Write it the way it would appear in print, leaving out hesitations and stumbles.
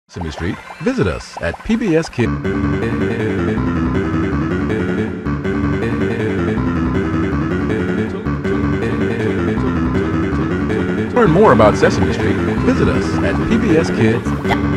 Sesame Street, visit us at PBS Kids. To learn more about Sesame Street, visit us at PBS Kids.